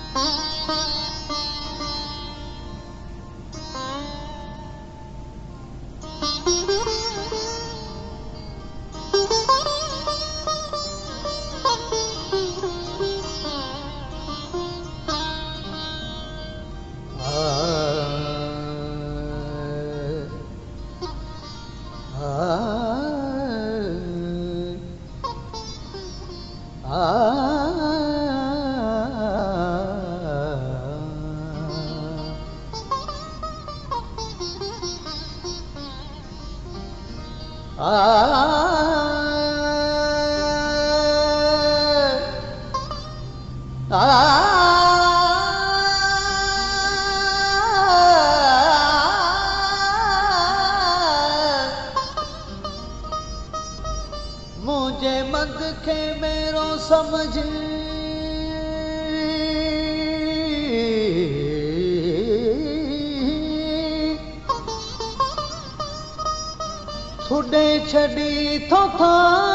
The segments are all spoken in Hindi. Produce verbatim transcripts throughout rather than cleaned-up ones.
मुझे मद के मेरो समझ थोड़े छड़ी तो था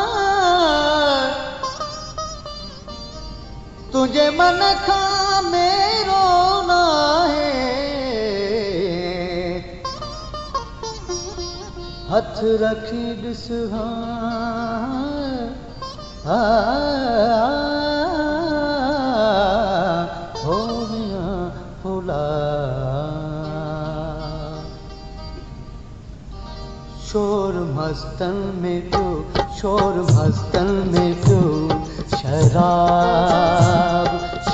तुझे मन का मेरो ना है हथ रखी दिसहा हो गया फुला शोर मस्तन में तू शोर मस्तन में तू शराब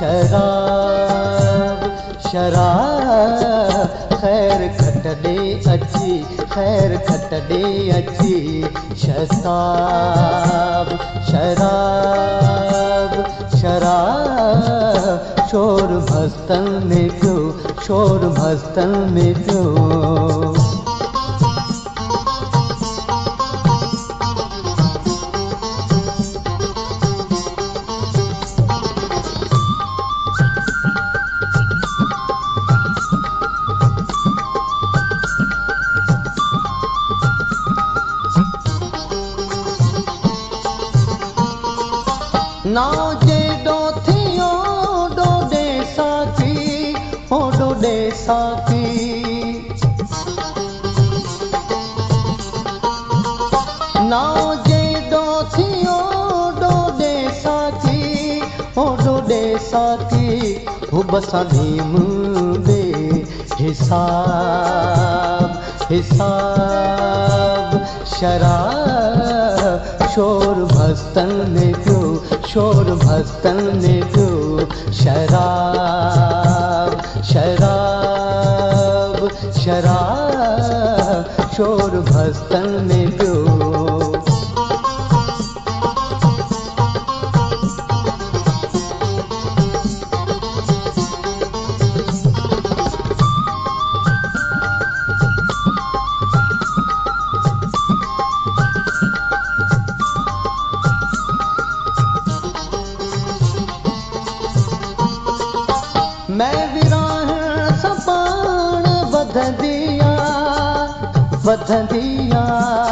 शराब शराब खैर खटड़े अच्छी खैर खटड़े अच्छी शताब शराब शराब शोर मस्तन में तू शोर मस्तन में तू ना जे डोथियो डोडे साथी ओ डोडे साथी ना जे डोथियो डोडे साथी ओ डोडे साथी वो बसा भीम दे हिसाब हिसाब शराब शोर भस्तन में क्यों शोर भस्तन में क्यों शराब शराब शराब शोर भस्तन में क्यों मैं विराह सपान बध दिया बध दिया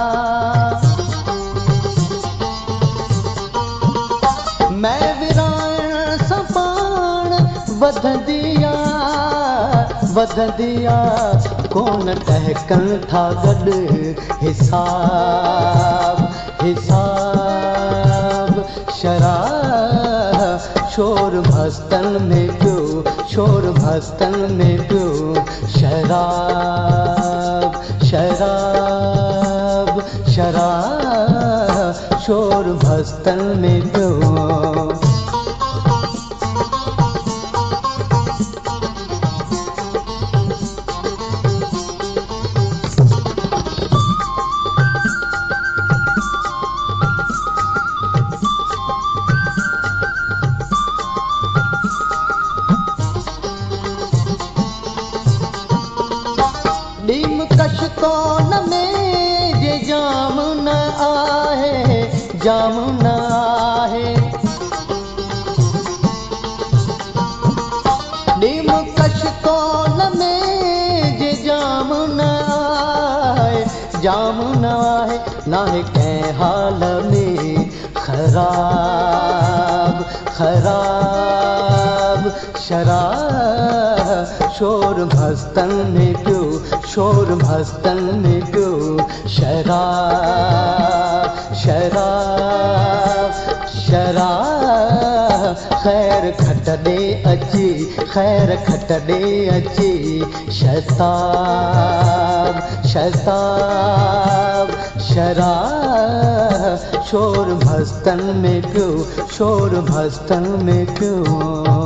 मैं विराह सपान बध दिया बध दिया कौन टहकन था गड हिसाब हिसाब शराब शोर भस्तन में क्यों शोर भस्तन में क्यों शराब शराब शराब शोर भस्तन में क्यों नीम कश कौन में जे जाम न आहे जाम न आहे नीम कश कौन में जे जाम न आहे जाम न आहे नाहे कंहिं हाल में खराब खराब शराब शोर मस्तन में क्यों, शोर मस्तन में क्यों। शराब शराब शराब खैर खटदे अची, खैर खटदे अची। शताब शताब शराब शोर मस्तन में क्यों, शोर मस्तन में क्यों।